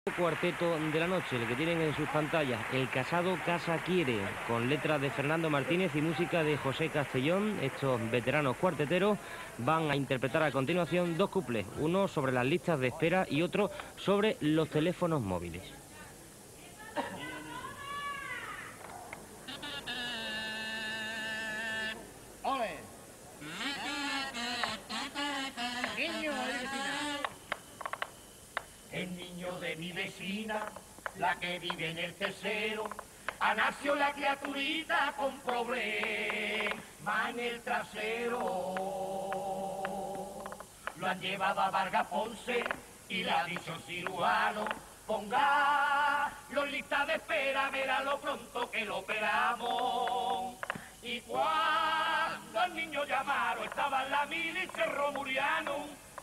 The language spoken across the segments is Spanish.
Cuarteto de la noche, el que tienen en sus pantallas, El casado casa quiere, con letras de Fernando Martínez y música de José Castellón. Estos veteranos cuarteteros van a interpretar a continuación dos cuplés, uno sobre las listas de espera y otro sobre los teléfonos móviles. ¡Ole! Niño de mi vecina. El niño de mi vecina, la que vive en el tercero, ha nacido la criaturita con problema en el trasero. Lo han llevado a Vargas Ponce y le ha dicho el cirujano: ponga los listas de espera, verá lo pronto que lo operamos. Y cuando al niño llamaron, estaba en la mili y Cerro Muriano.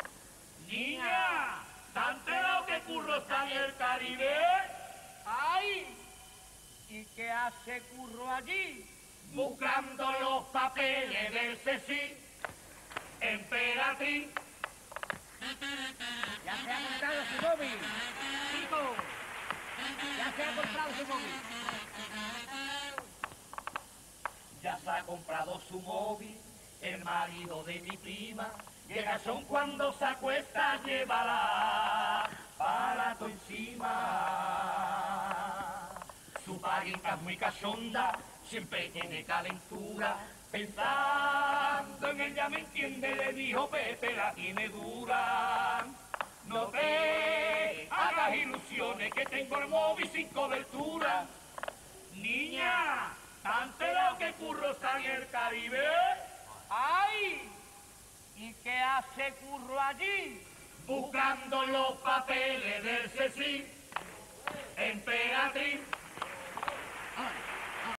Niña, ¿te has enterado que Curro está en el Caribe? ¡Ay! ¿Y qué hace Curro allí? Buscando los papeles del CECI, Emperatriz. Ya se ha comprado su móvil. Chico, ya se ha comprado su móvil. Ya se ha comprado su móvil, el marido de mi prima. Llega son cuando se acuesta, llevará barato encima. Su paguita es muy cachonda, siempre tiene calentura. Pensando en ella, me entiende, le dijo Pepe, la tiene dura. No te hagas ilusiones, que tengo el móvil sin cobertura. Niña, ¿te has enterado que Curro está en el Caribe? ¡Ay! ¿Y qué hace Curro allí? Buscando los papeles del CECI,